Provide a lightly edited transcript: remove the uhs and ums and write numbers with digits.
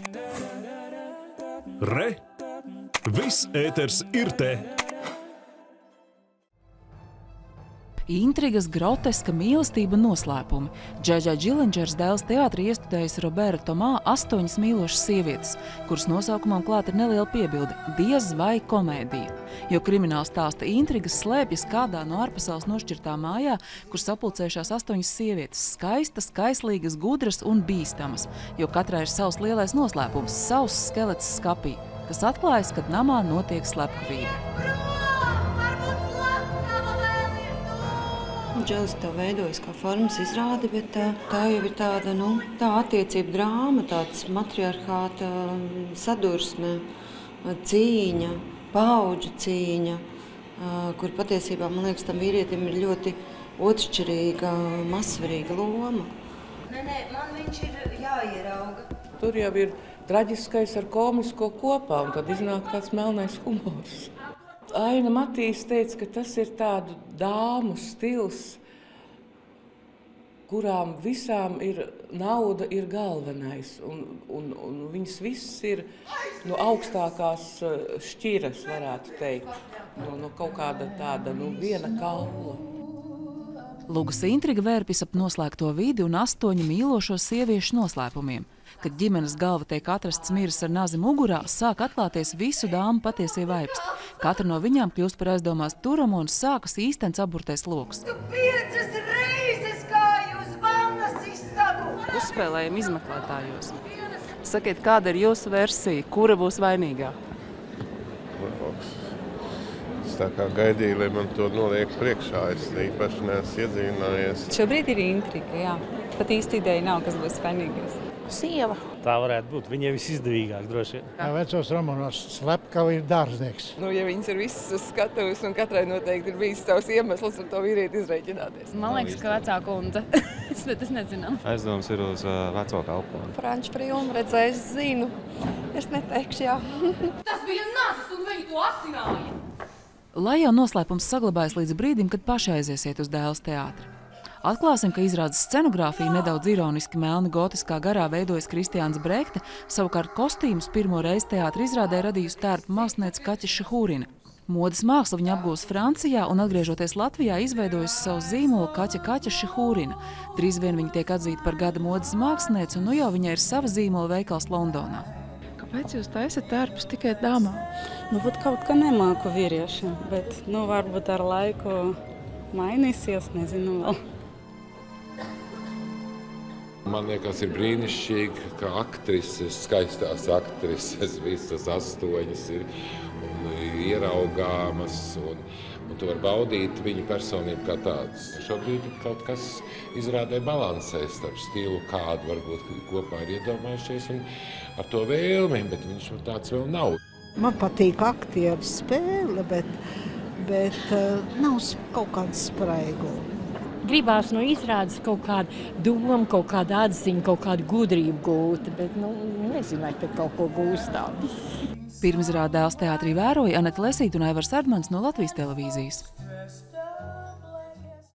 Re! Viss ēters ir te! Intrigas, groteska mīlestība un noslēpumi. Džedžai Džilindžers dēls teātrī iestudējis Roberta Tomā 8 mīlošas sievietes, kuras nosaukumam klāt ir neliela piebilde – diez vai komēdija. Jo krimināla stāsta intrigas slēpjas kādā no ārpasaules nošķirtā mājā, kur sapulcējušās 8 sievietes – skaistas, kaislīgas, gudras un bīstamas, jo katrai ir savs lielais noslēpums, savs skelets skapī, kas atklājas, kad namā notiek slepkavība. Dželis tā veidojas kā formas izrāde, bet tā jau ir tāda, tā attiecība drāma, tāds matriarchāta sadursme, cīņa, paudžu cīņa, kur patiesībā, man liekas, tam vīrietim ir ļoti otršķirīga, mazsvarīga loma. Nē, man viņš ir jāierauga. Tur jau ir traģiskais ar komisko kopā, un tad iznāk tāds melnais humors. Aina Matīs teica, ka tas ir tādu dāmu stils, kurām visām ir nauda ir galvenais, un viņas viss ir no augstākās šķiras, varētu teikt, no kaut kāda tāda, viena kaula. Lugas intriga vērpjas ap noslēgto vidi un 8 mīlošo sieviešu noslēpumiem. Kad ģimenes galva tiek atrasts miris ar nazi mugurā, sāk atklāties visu dāmu patiesie vaipsti. Katra no viņām kļūst par aizdomās turamo un sākas īstens aburtais loks. 5 reizes gāju uz vannas istabu! Uzspēlējam izmeklētājos. Sakiet, kāda ir jūsu versija? Kura būs vainīgā? Es tā kā gaidīju, lai man to noliek priekšā. Es īpaši neesmu iedzīvinājies. Šobrīd ir intriga, jā. Pat īsti ideja nav, kas būs vainīgais. Sieva. Tā varētu būt. Viņa ir visizdevīgāk, droši vien. Vecos romanos slepkava ir dārznieks. Ja viņas ir visas uz skatuves un katrai noteikti ir bijis savs iemesls ar to vīrieti izreķināties. Man liekas, ka vecā kundze, bet es nezinām. Aizdoms ir uz veco kalponi. Franču filmu redzēju, es zinu. Es neteikšu, jā. Tas bija nazis un viņi to asināja! Lai jau noslēpums saglabājas līdz brīdim, kad paši aiziesiet uz Dēles teātri. Atklāsim, ka izrādes scenogrāfija nedaudz ironiski melni gotiskā garā veidojas Kristiāns Brekte, savukārt kostīmus pirmo reizi teātra izrādē radījusi tērpa māksliniece Kaķa Šehūrina. Modes mākslu viņa apgūst Francijā un, atgriežoties Latvijā, izveidojusi savu zīmolu Kaķa Šehūrina. Drīz vien viņa tiek atzīta par gada modes mākslinieci, un nu jau viņai ir sava zīmola veikals Londonā. Kāpēc jūs taisat tērpus tikai dāmām? Kaut kā nemāku vīriešiem, bet varbūt ar laiku mainīsies, nezinu vēl. Man liekas, ir brīnišķīgi, ka aktrises, skaistās aktrises, visas 8 ir ieraugāmas, un tu vari baudīt viņu personību kā tādas. Šobrīd kaut kas izrādē balansē starp stilu, kādu varbūt kopā ir iedomājušies, un ar to vēlmi, bet viņš tāds vēl nav. Man patīk aktieru spēle, bet nav kaut kāda spraiguma. Gribās no izrādes kaut kādu domu, kaut kādu atziņu, kaut kādu gudrību gūt, bet nezinu, vai te kaut ko gūst tādu. Pirmizrādi Dēles teātrī vēroja Aneta Lesīte un Aivars Erdmans no Latvijas televīzijas.